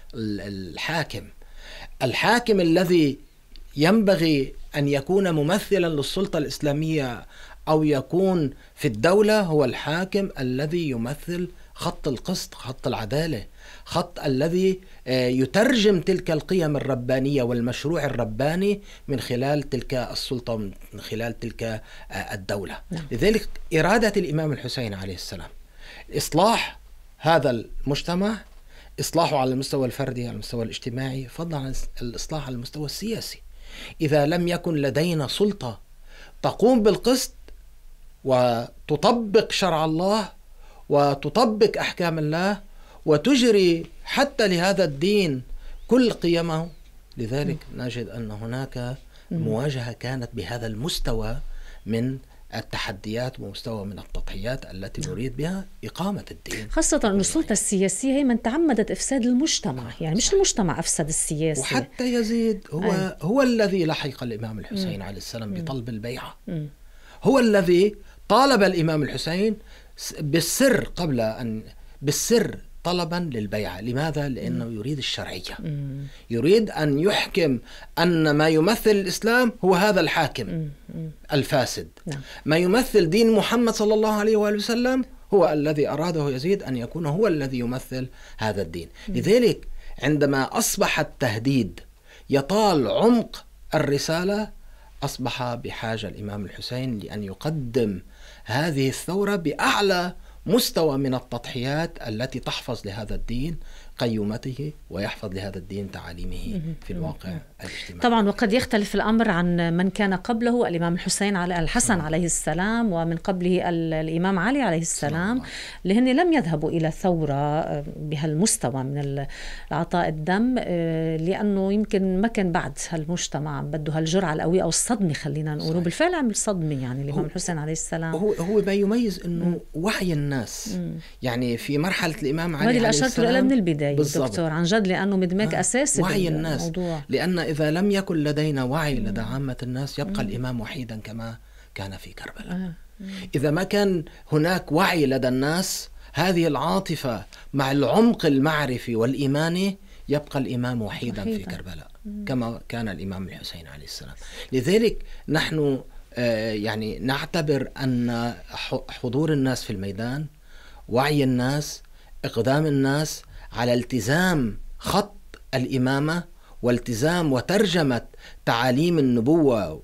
الحاكم الذي ينبغي أن يكون ممثلا للسلطة الإسلامية أو يكون في الدولة، هو الحاكم الذي يمثل خط القسط، خط العدالة، خط الذي يترجم تلك القيم الربانية والمشروع الرباني من خلال تلك السلطة، من خلال تلك الدولة. لذلك إرادة الإمام الحسين عليه السلام إصلاح هذا المجتمع، إصلاحه على المستوى الفردي، على المستوى الاجتماعي، فضلا عن الإصلاح على المستوى السياسي. إذا لم يكن لدينا سلطة تقوم بالقسط وتطبق شرع الله وتطبق أحكام الله وتجري حتى لهذا الدين كل قيمه، لذلك نجد أن هناك مواجهة كانت بهذا المستوى من التحديات ومستوى من التضحيات التي نريد بها إقامة الدين. خاصة أن السلطة السياسية هي من تعمدت إفساد المجتمع، يعني مش المجتمع أفسد السياسة. وحتى يزيد هو الذي لحق الإمام الحسين عليه السلام بطلب البيعة، هو الذي طالب الإمام الحسين بالسر طلبا للبيعة. لماذا؟ لأنه يريد الشرعية، يريد أن يحكم أن ما يمثل الإسلام هو هذا الحاكم الفاسد، ما يمثل دين محمد صلى الله عليه وآله وسلم هو الذي أراده يزيد أن يكون هو الذي يمثل هذا الدين. لذلك عندما أصبح التهديد يطال عمق الرسالة، أصبح بحاجة الإمام الحسين لأن يقدم هذه الثورة بأعلى مستوى من التضحيات التي تحفظ لهذا الدين قيومته ويحفظ لهذا الدين تعاليمه في الواقع الاجتماعي. طبعا وقد يختلف الأمر عن من كان قبله، الإمام الحسن عليه السلام، ومن قبله الإمام علي عليه السلام، لهن لم يذهبوا إلى ثورة بهالمستوى من العطاء الدم، لأنه يمكن ما كان بعد هالمجتمع بده هالجرعة القوية أو الصدمة، خلينا نقول. وبالفعل عمل صدمة يعني الإمام الحسين عليه السلام. هو ما يميز أنه وعي الناس يعني في مرحلة الإمام علي عليه السلام من البداية دكتور، عن جد، لأنه مدماج أساسي وعي الناس الموضوع. لأن إذا لم يكن لدينا وعي لدى عامة الناس يبقى الإمام وحيدا كما كان في كربلاء. إذا ما كان هناك وعي لدى الناس، هذه العاطفة مع العمق المعرفي والإيماني، يبقى الإمام وحيدا في كربلاء كما كان الإمام الحسين عليه السلام. لذلك نحن يعني نعتبر أن حضور الناس في الميدان، وعي الناس، إقدام الناس على التزام خط الإمامة والتزام وترجمة تعاليم النبوة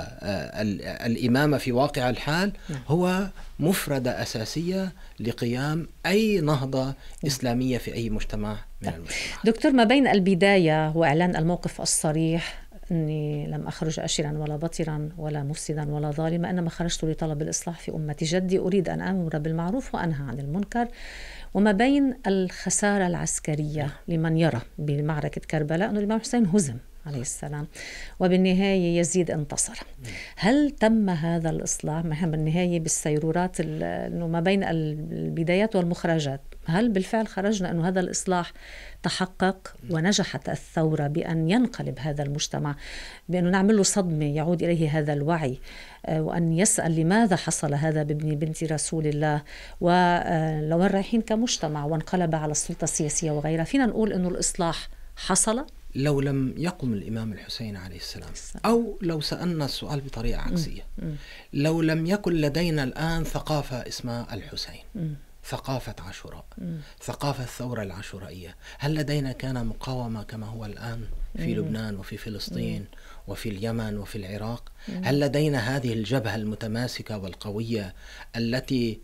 والإمامة في واقع الحال هو مفردة أساسية لقيام أي نهضة إسلامية في أي مجتمع من المجتمعات. دكتور، ما بين البداية وإعلان الموقف الصريح أني لم أخرج أشرا ولا بطرا ولا مفسدا ولا ظالما، إنما خرجت لطلب الإصلاح في أمة جدي، أريد أن أمر بالمعروف وأنهى عن المنكر، وما بين الخسارة العسكرية لمن يرى بمعركة كربلاء أن الإمام حسين هزم عليه السلام وبالنهاية يزيد انتصر. هل تم هذا الإصلاح بالنهاية بالسيرورات أنه ما بين البدايات والمخرجات؟ هل بالفعل خرجنا أنه هذا الإصلاح تحقق ونجحت الثورة بأن ينقلب هذا المجتمع، بأنه نعمل له صدمة يعود إليه هذا الوعي، وأن يسأل لماذا حصل هذا بابن بنت رسول الله، ولو رايحين كمجتمع وانقلب على السلطة السياسية وغيرها، فينا نقول أنه الإصلاح حصل؟ لو لم يقم الإمام الحسين عليه السلام، أو لو سألنا السؤال بطريقة عكسية، لو لم يكن لدينا الآن ثقافة اسمها الحسين، ثقافة عاشوراء، ثقافة الثورة العاشورائية، هل لدينا كان مقاومة كما هو الآن في لبنان وفي فلسطين وفي اليمن وفي العراق؟ هل لدينا هذه الجبهة المتماسكة والقوية التي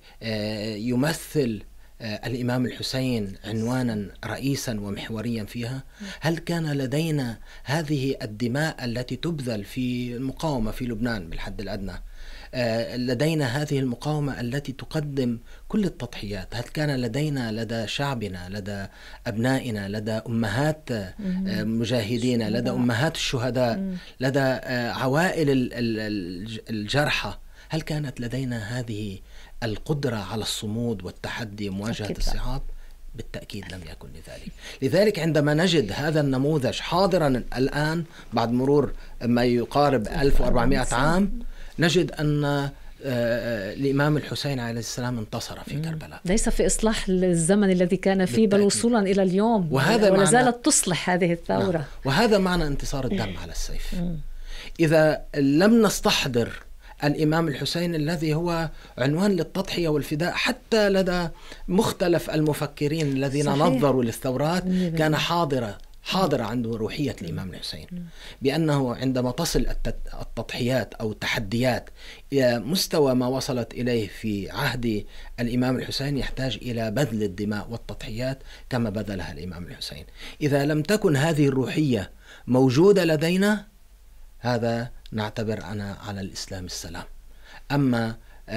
يمثل الإمام الحسين عنوانا رئيسا ومحوريا فيها؟ هل كان لدينا هذه الدماء التي تبذل في المقاومة في لبنان بالحد الأدنى لدينا هذه المقاومة التي تقدم كل التضحيات. هل كان لدينا لدى شعبنا، لدى أبنائنا، لدى أمهات مجاهدين، لدى أمهات الشهداء، لدى عوائل الجرحى، هل كانت لدينا هذه القدرة على الصمود والتحدي ومواجهة الصعاب؟ بالتأكيد لم يكن لذلك. لذلك عندما نجد هذا النموذج حاضرا الآن بعد مرور ما يقارب 1400 عام، نجد أن الإمام الحسين عليه السلام انتصر في كربلاء، ليس في إصلاح الزمن الذي كان فيه بل وصولا إلى اليوم، ولا زالت تصلح هذه الثورة. وهذا معنى انتصار الدم على السيف. إذا لم نستحضر الإمام الحسين الذي هو عنوان للتضحية والفداء حتى لدى مختلف المفكرين الذين نظروا للثورات، كان حاضرة عنده روحية الإمام الحسين، بأنه عندما تصل التضحيات أو التحديات إلى مستوى ما وصلت إليه في عهد الإمام الحسين، يحتاج إلى بذل الدماء والتضحيات كما بذلها الإمام الحسين. إذا لم تكن هذه الروحية موجودة لدينا، هذا نعتبر أنا على الإسلام السلام. أما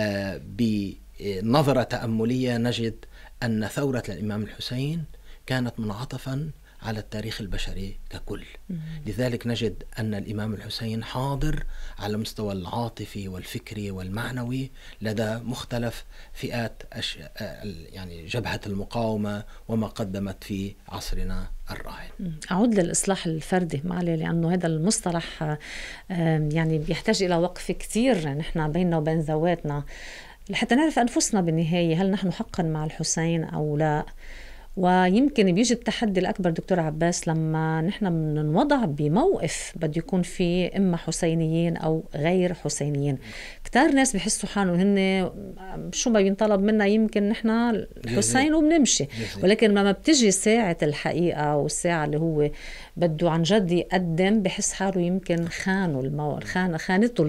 بنظرة تأملية نجد أن ثورة الإمام الحسين كانت منعطفا على التاريخ البشري ككل. لذلك نجد أن الإمام الحسين حاضر على مستوى العاطفي والفكري والمعنوي لدى مختلف فئات يعني جبهة المقاومة وما قدمت في عصرنا الراهن. أعود للإصلاح الفردي معلي، لأنه هذا المصطلح يعني بيحتاج إلى وقف كتير نحن بيننا وبين ذواتنا لحتى نعرف أنفسنا بالنهاية هل نحن حقا مع الحسين أو لا. ويمكن بيجي التحدي الأكبر دكتور عباس لما نحن بنوضع بموقف بده يكون فيه إما حسينيين أو غير حسينيين. كتار ناس بيحسوا حالهم هن شو ما بينطلب منا يمكن نحن الحسين وبنمشي، ولكن لما بتجي ساعة الحقيقة والساعة اللي هو بده عن جد يقدم، بحس حاله يمكن خانته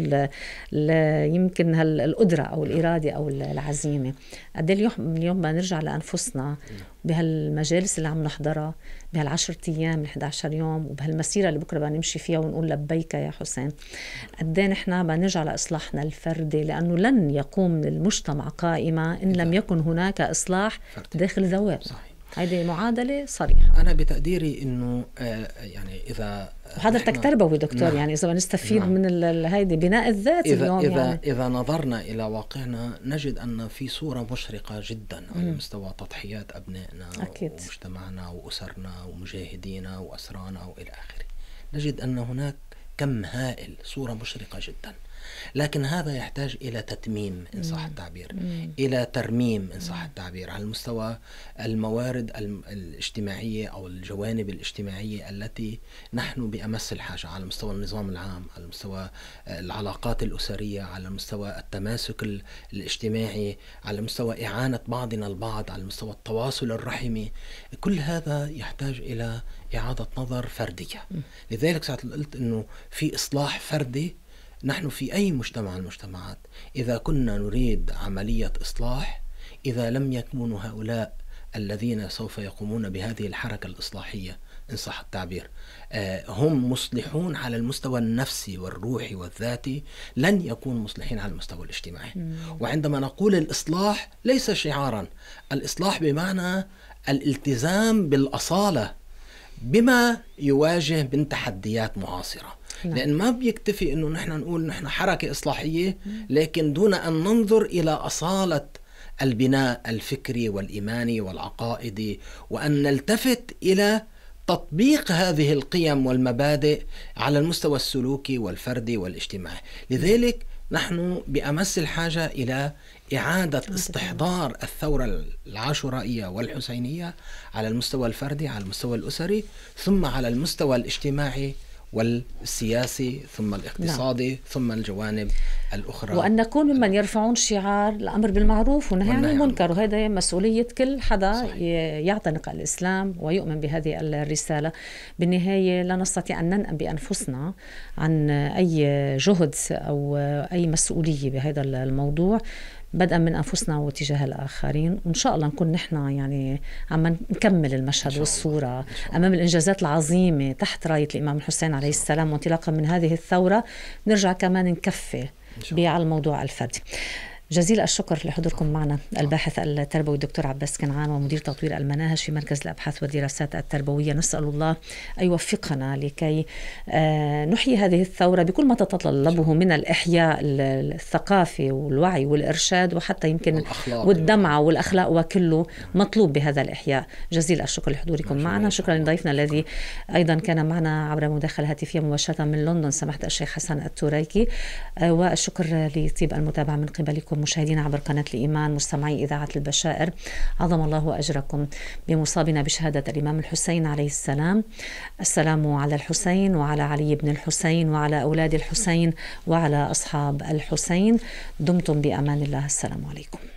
يمكن القدرة أو الإرادة أو العزيمة. قد اليوم بدنا نرجع لأنفسنا بهالمجالس اللي عم نحضرها، بهال10 أيام 11 يوم، وبهالمسيرة اللي بكرة بنمشي فيها ونقول لبيك يا حسين. قد نحن بنرجع لإصلاحنا الفردي، لأنه لن يقوم المجتمع قائمة إن لم يكن هناك إصلاح داخل ذوات. هذه معادلة صريحة. أنا بتقديري إنه يعني إذا حضرتك تربوي دكتور، يعني إذا بنستفيد من هيدي بناء الذات اليوم، إذا نظرنا إلى واقعنا نجد أن في صورة مشرقة جدا على مستوى تضحيات أبنائنا ومجتمعنا وأسرنا ومجاهدينا وأسرانا وإلى آخره. نجد أن هناك كم هائل، صورة مشرقة جدا، لكن هذا يحتاج إلى تتميم إن صح التعبير، إلى ترميم إن صح التعبير، على المستوى الموارد الاجتماعية أو الجوانب الاجتماعية التي نحن بأمس الحاجة، على مستوى النظام العام، على مستوى العلاقات الأسرية، على مستوى التماسك الاجتماعي، على مستوى إعانة بعضنا البعض، على مستوى التواصل الرحمي. كل هذا يحتاج إلى إعادة نظر فردية. لذلك ساعة قلت أنه في إصلاح فردي. نحن في أي مجتمع من المجتمعات إذا كنا نريد عملية إصلاح، إذا لم يكونوا هؤلاء الذين سوف يقومون بهذه الحركة الإصلاحية إن صح التعبير هم مصلحون على المستوى النفسي والروحي والذاتي، لن يكونوا مصلحين على المستوى الاجتماعي. وعندما نقول الإصلاح ليس شعارا، الإصلاح بمعنى الالتزام بالأصالة بما يواجه من تحديات معاصرة. لأن ما بيكتفي أنه نحن نقول نحن حركة إصلاحية لكن دون أن ننظر إلى أصالة البناء الفكري والإيماني والعقائدي، وأن نلتفت إلى تطبيق هذه القيم والمبادئ على المستوى السلوكي والفردي والاجتماعي. لذلك نحن بأمس الحاجة إلى إعادة استحضار الثورة العاشورائية والحسينية على المستوى الفردي، على المستوى الأسري، ثم على المستوى الاجتماعي والسياسي، ثم الاقتصادي، ثم الجوانب الأخرى. وأن نكون ممن يرفعون شعار الأمر بالمعروف والنهي عن المنكر، وهذا مسؤولية كل حدا يعتنق الإسلام ويؤمن بهذه الرسالة. بالنهاية لا نستطيع أن ننأم بأنفسنا عن أي جهد أو أي مسؤولية بهذا الموضوع، بدءا من أنفسنا واتجاه الآخرين. وإن شاء الله نكون نحن يعني عم نكمل المشهد والصورة أمام الإنجازات العظيمة تحت راية الإمام الحسين عليه السلام، وانطلاقا من هذه الثورة نرجع كمان نكفي على الموضوع الفردي. جزيل الشكر لحضوركم معنا الباحث التربوي الدكتور عباس كنعان ومدير تطوير المناهج في مركز الأبحاث والدراسات التربوية. نسأل الله أن يوفقنا لكي نحيي هذه الثورة بكل ما تتطلبه من الإحياء الثقافي والوعي والإرشاد وحتى يمكن والدمعة والأخلاق، وكله مطلوب بهذا الإحياء. جزيل الشكر لحضوركم معنا. شكرا لضيفنا الذي أيضا كان معنا عبر مداخلة هاتفية مباشرة من لندن سماحة الشيخ حسن التوريكي، والشكر لطيب المتابعة من قبلكم مشاهدينا عبر قناة الإيمان مستمعي إذاعة البشائر. عظم الله أجركم بمصابنا بشهادة الإمام الحسين عليه السلام. السلام على الحسين وعلى علي بن الحسين وعلى أولاد الحسين وعلى أصحاب الحسين. دمتم بأمان الله. السلام عليكم.